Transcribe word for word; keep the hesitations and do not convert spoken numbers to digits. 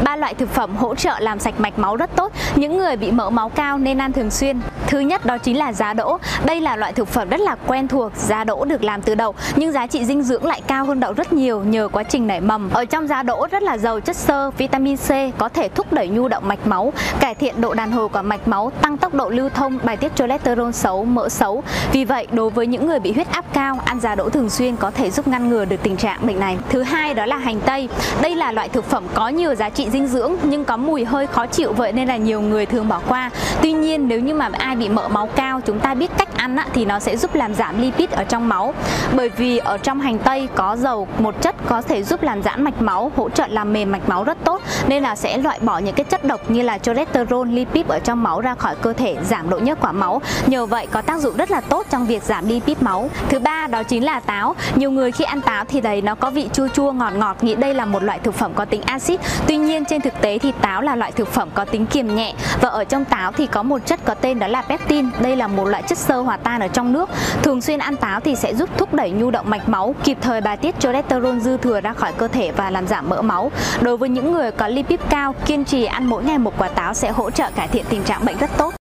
Ba loại thực phẩm hỗ trợ làm sạch mạch máu rất tốt. Những người bị mỡ máu cao nên ăn thường xuyên. Thứ nhất đó chính là giá đỗ. Đây là loại thực phẩm rất là quen thuộc. Giá đỗ được làm từ đậu nhưng giá trị dinh dưỡng lại cao hơn đậu rất nhiều nhờ quá trình nảy mầm. Ở trong giá đỗ rất là giàu chất xơ, vitamin C có thể thúc đẩy nhu động mạch máu, cải thiện độ đàn hồi của mạch máu, tăng tốc độ lưu thông, bài tiết cholesterol xấu, mỡ xấu. Vì vậy, đối với những người bị huyết áp cao, ăn giá đỗ thường xuyên có thể giúp ngăn ngừa được tình trạng bệnh này. Thứ hai đó là hành tây. Đây là loại thực phẩm có nhiều giá trị dinh dưỡng nhưng có mùi hơi khó chịu, vậy nên là nhiều người thường bỏ qua. Tuy nhiên, nếu như mà ai bị mỡ máu cao, chúng ta biết cách ăn á, thì nó sẽ giúp làm giảm lipid ở trong máu. Bởi vì ở trong hành tây có dầu, một chất có thể giúp làm giãn mạch máu, hỗ trợ làm mềm mạch máu rất tốt, nên là sẽ loại bỏ những cái chất độc như là cholesterol, lipid ở trong máu ra khỏi cơ thể, giảm độ nhớt của máu. Nhờ vậy có tác dụng rất là tốt trong việc giảm lipid máu. Thứ ba đó chính là táo. Nhiều người khi ăn táo thì thấy nó có vị chua chua ngọt ngọt, nghĩ đây là một loại thực phẩm có tính axit. Tuy nhiên trên thực tế thì táo là loại thực phẩm có tính kiềm nhẹ, và ở trong táo thì có một chất có tên đó là pectin. Đây là một loại chất xơ hòa tan ở trong nước. Thường xuyên ăn táo thì sẽ giúp thúc đẩy nhu động mạch máu, kịp thời bài tiết cholesterol dư thừa ra khỏi cơ thể và làm giảm mỡ máu. Đối với những người có lipid cao, kiên trì ăn mỗi ngày một quả táo sẽ hỗ trợ cải thiện tình trạng bệnh rất tốt.